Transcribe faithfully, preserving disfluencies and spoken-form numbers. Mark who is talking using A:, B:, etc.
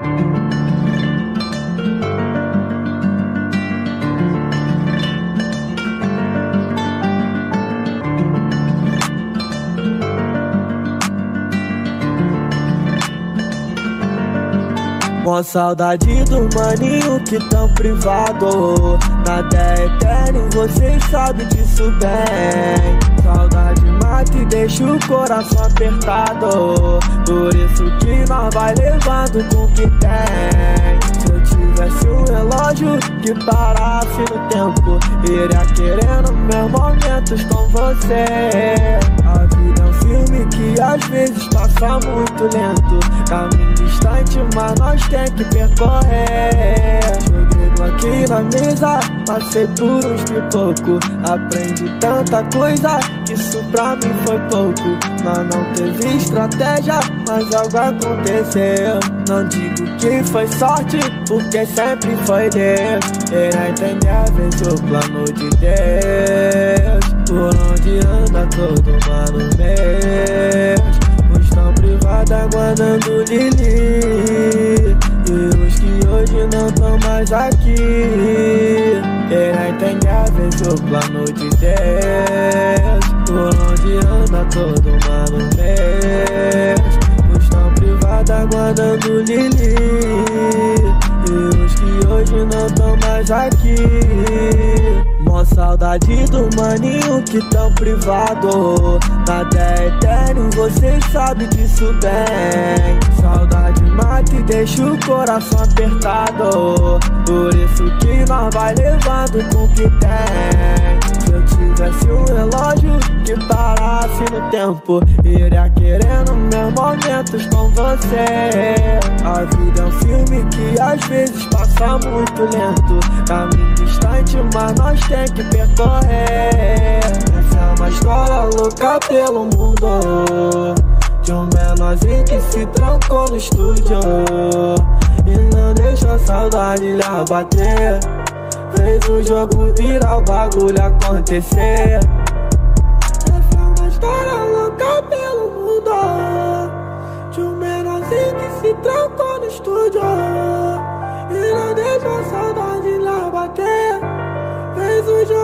A: Com saudade do maninho que tão privado. Nada é eterno, vocês sabem disso bem. Saudade mata e deixa o coração apertado. Por isso que nós vai levando com o que tem. Se eu tivesse um relógio que parasse no tempo, iria querendo meus momentos com você. A vida é um filme que às vezes passa muito lento. Caminho distante, mas nós tem que percorrer. Joguei aqui na mesa, passei por uns pipoco. Aprendi tanta coisa, que isso pra mim foi pouco. Mas não teve estratégia, mas algo aconteceu. Não digo que foi sorte, porque sempre foi Deus. Irá entender às vezes o plano de Deus. Por onde anda todo mano meu, os tão privados aguardando Lili, e os que hoje não tão mais aqui. Irá entender às vezes o plano de Deus. Por onde anda todo mano meu, os tão privados aguardando Lili, e os que hoje não tão mais aqui. Mó saudade do maninho que tão privado. Nada é eterno, vocês sabem disso bem. Saudade mata e deixa o coração apertado. Por isso que nós vai levando com o que tem. Se eu tivesse um relógio que parasse no tempo, iria querendo meus momentos com você. A vida é um filme que às vezes passa muito lento. Caminho distante, mas nós tem que percorrer. Essa é uma história louca pelo mundo, de um menorzinho que se trancou no estúdio e não deixou a saudade lhe abater. Fez o jogo virar, o bagulho acontecer. Essa é uma história louca pelo mundo, de um menorzinho que se trancou no estúdio e não deixou a saudade lhe abater. Fez o jogo